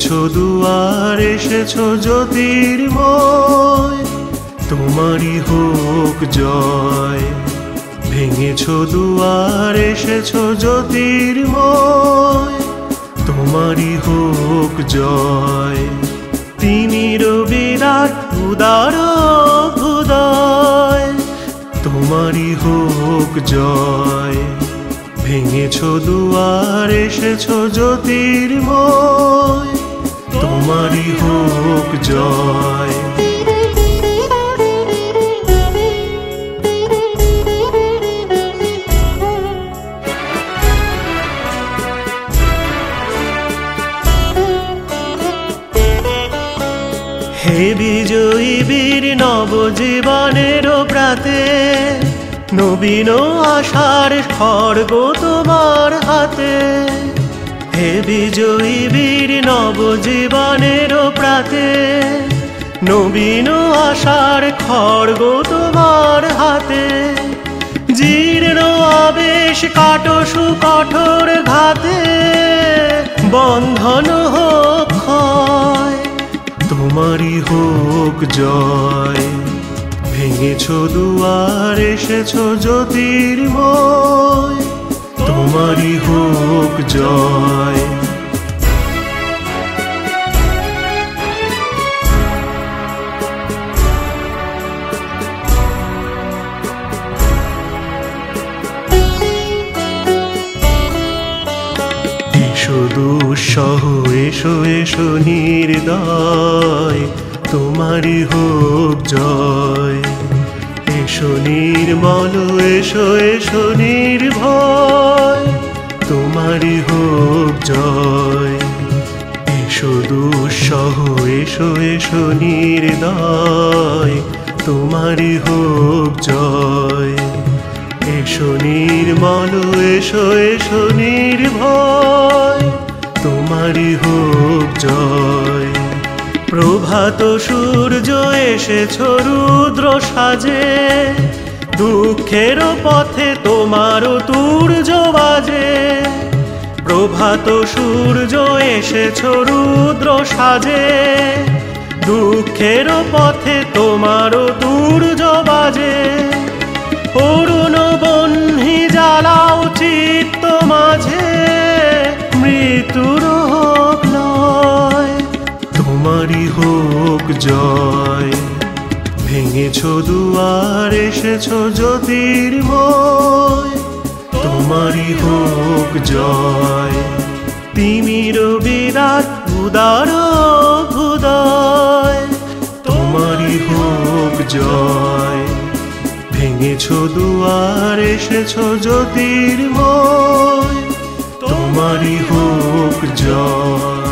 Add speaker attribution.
Speaker 1: ভেঙেছো দুয়ার এসেছো জ্যোতির্ময়, তোমারই হোক জয়। ভেঙেছো দুয়ার এসেছো জ্যোতির্ময়, তোমারই হোক জয়। তিমির বিরাট উদার হৃদয়, তোমারই হোক জয়। ভেঙেছো দুয়ার এসেছো জ্যোতির্ময়, তোমারই হোক জয়। হে বিজয়ী বীর নবজীবনের প্রাতে, নবীন আশার খড়গ তোমার হাতে। হে বিজয়ী বীর নবজীবনের প্রাতে, নবীন আশার খড়গ তোমার হাতে। জীর্ণ আবেশ কাটো সুকঠোর ঘাতে, বন্ধন হোক ক্ষয়, তোমারই হোক জয়। ভেঙেছো দুয়ার এসেছো জ্যোতির্ময়, তোমারই হোক জয়। এসো দুঃসহ এসো এসো নির্দয়, তোমারই হোক জয়। এসো নির্মল এসো এসো নির্ভয়, তোমারই হোক জয়। এসো দুঃসহ এসো এসো নির্দয়, তোমারই হোক জয়। এসো নির্মল এসো এসো নির্ভয়, তোমারই হোক জয়। প্রভাত সূর্য এসেছো রুদ্র সাজে, দুঃখের পথে তোমার তুর্য বাজে। প্রভাত সূর্য এসেছো রুদ্র সাজে, দুঃখের পথে তোমার তুর্য বাজে। অরুণ বহ্নি জ্বালাও চিত্ত মাঝে, মৃত্যুর হোক লয়, তোমারই হোক জয়। ভেঙেছো দুয়ার এসেছো জ্যোতির্ময়, তোমারই হোক জয়। তিমির বিরাট উদার হৃদয়, তোমারই হোক জয়। ভেঙেছো দুয়ার এসেছো জ্যোতির্ময়, তোমারই হোক জয়।